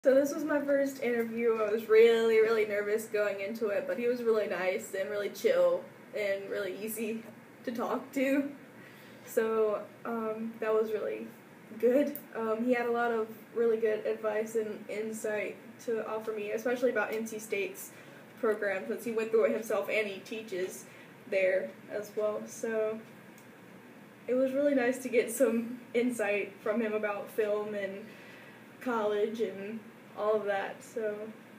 So this was my first interview. I was really, really nervous going into it, but he was really nice and really chill and really easy to talk to. So that was really good. He had a lot of really good advice and insight to offer me, especially about NC State's program, since he went through it himself and he teaches there as well. So it was really nice to get some insight from him about film and college and all of that. So